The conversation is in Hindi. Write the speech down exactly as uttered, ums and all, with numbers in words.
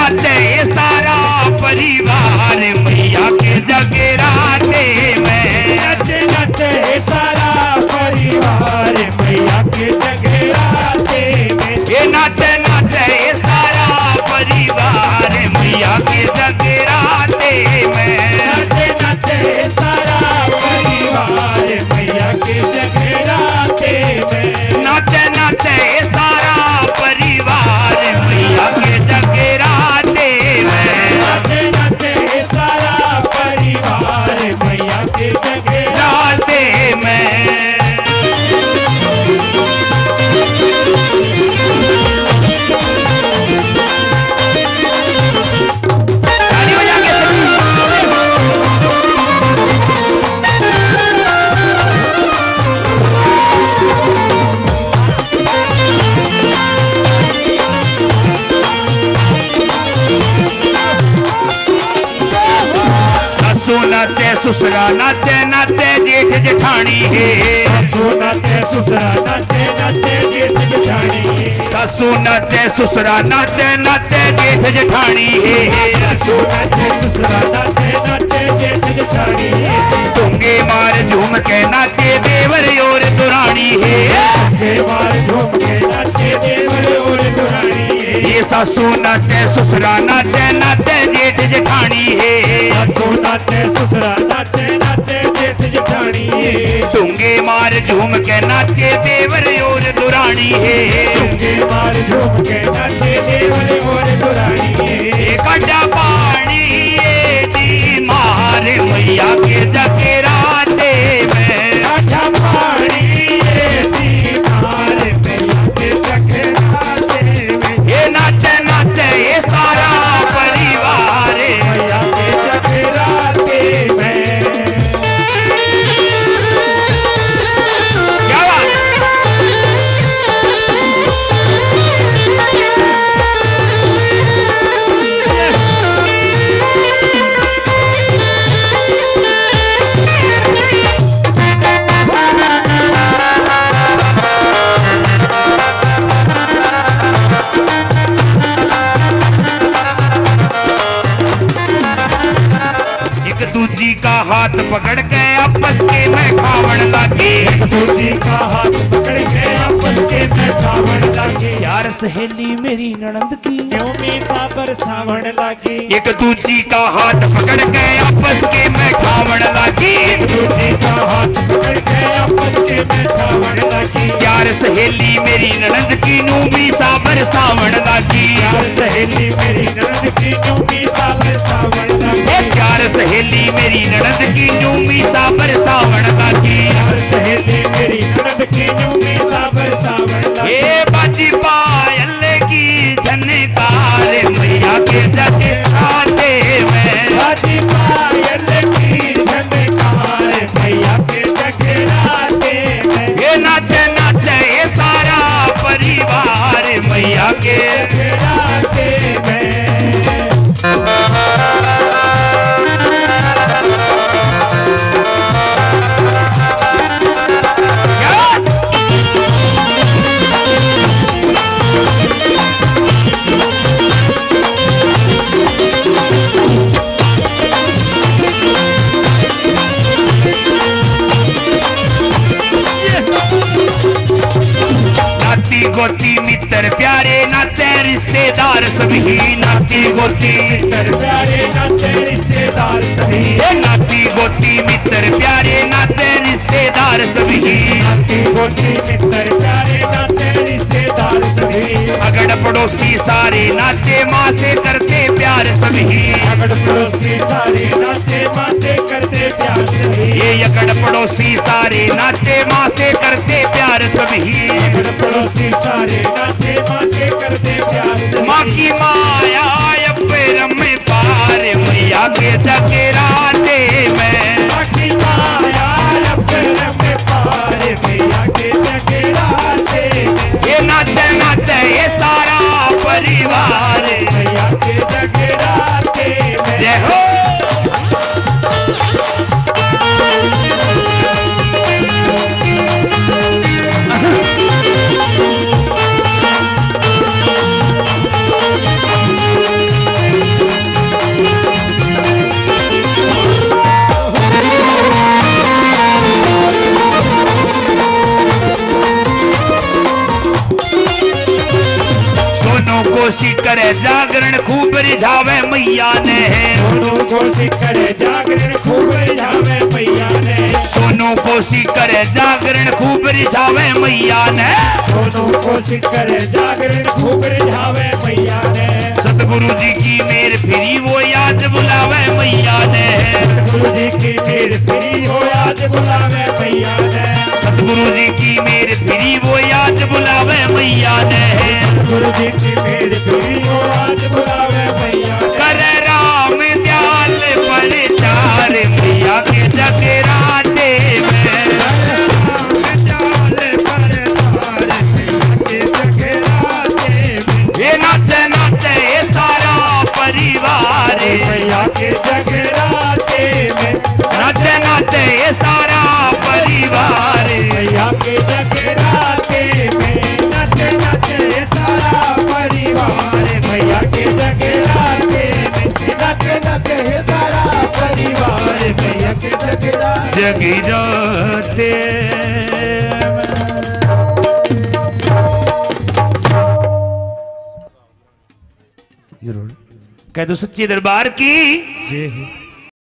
नाचे सारा परिवार मैया के जगराते में। नाचे नाचे सारा परिवार मैया के जगराते में। ये नाचे नाचे सारा परिवार मैया के जगराते में। नाचे नाचे सारा परिवार मैया के जगराते में। नाचे नाचे सारा परिवार मैया के जगराते में। नाचे नाचे सारा परिवार मैया के जगराते में। ससु नाचे ससुरा नाचे नाचे जेठ जेठानी है। ससु नाचे ससुरा नाचे नाचे जेठ जेठानी है। ससु नाचे ससुरा नाचे नाचे जेठ जेठानी है। ससु नाचे ससुरा नाचे नाचे जेठ जेठानी है। तुंगे मार झूम के नाचे देवर और दुरानी है। तुंगे मार झूम के नाचे देवर और दुरानी है। ये ससु नाचे ससुरा नाचे नाचे जेठ जेठानी है। ससु नाचे ससुरा नाचे नाचे जेठ जेठानी है। तुंगे मार झूम के नाचे देवर और दुरानी है। तुंगे मार झूम के नाचे देवर और दुरानी है। कटा पानी दी मार मैया के जगराते में। कटा पानी दी मार मैया के जगराते में। ये नाचे नाचे ये सारा परिवार मैया के जगराते में। क्या बात? दूजी का हाथ पकड़ के आपस के में खावण लागी। दूजी का हाथ पकड़ के आपस के में खावण लागी। यार सहेली मेरी ननद की क्यों मीठा बरसावण लागी। एक दूजी का हाथ पकड़ के आपस के में खावण लागी। दूजी का हाथ पकड़ के आपस के में खावण लागी। चार सहेली मेरी ननद की नूमी सा बरसावण लागी। चार सहेली मेरी ननद की नूमी सा बरसावण लागी। चार सहेली मेरी ननद की नूमी सा बरसावण लागी। चार सहेली मेरी ननद की नूमी सा बरसावण लागी। ए बाजी पायल की झनकार मैया के जगराते में। बाजी पायल की झनकार मैया के जगराते में। ये नाचे नाचे ये सारा परिवार मैया के जगराते में। नाती गोती मित्र प्यारे नाचे रिश्तेदार सभी। नाती गोती मित्र प्यारे नाचे रिश्तेदार सभी। नाती गोती मित्र प्यारे नाचे रिश्तेदार सभी। नाती गोती मित्र प्यारे नाचे रिश्तेदार सभी। अगड़ पड़ोसी सारे नाचे माँ से करते प्यार सभी। अगड़ पड़ोसी सारे नाचे माँ से करते प्यार सभी। ये अगड़ पड़ोसी सारे नाचे माँ से करते प्यार सभी। अगड़ पड़ोसी सारे नाचे माँ से करते प्यार सभी। माँ की माया पैरम में पार मैया के जगराते में। माँ की माया पैरम में पार मैया के जगराते में। ये नाचे नाचे ये सारा परिवार मैया के जगराते में। जय हो। करे जागरण खूब रिझावे मैया ने। सोनू कोसी करे जागरण खूब रिझावे मैया ने। सोनू कोसी करे जागरण खूब रिझावे मैया ने। सोनू कोसी करे जागरण खूब रिझावे मैया ने। सतगुरु जी की मेर फिरी वो याद बुलावे मैया ने। सतगुरु जी की मेर फिरी वो याद बुलावे मैया ने। सतगुरु जी की मेर फिरी वो याद बुलावे मैया ने। सतगुरु जी की मेर फिरी वो याद बुलावे मैया ने। कर राम दयाल प्रचार मैया के जगराते में। ये नाचे नाचे ये सारा परिवार मैया के जगराते में। नाचे नाचे ये सारा परिवार मैया के जगराते में। नाचे नाचे सारा परिवार मैया के जगराते में। नाचे नाचे सारा परिवार मैया के जगराते जगराते जरूर कह दो सच्चे दरबार की जय।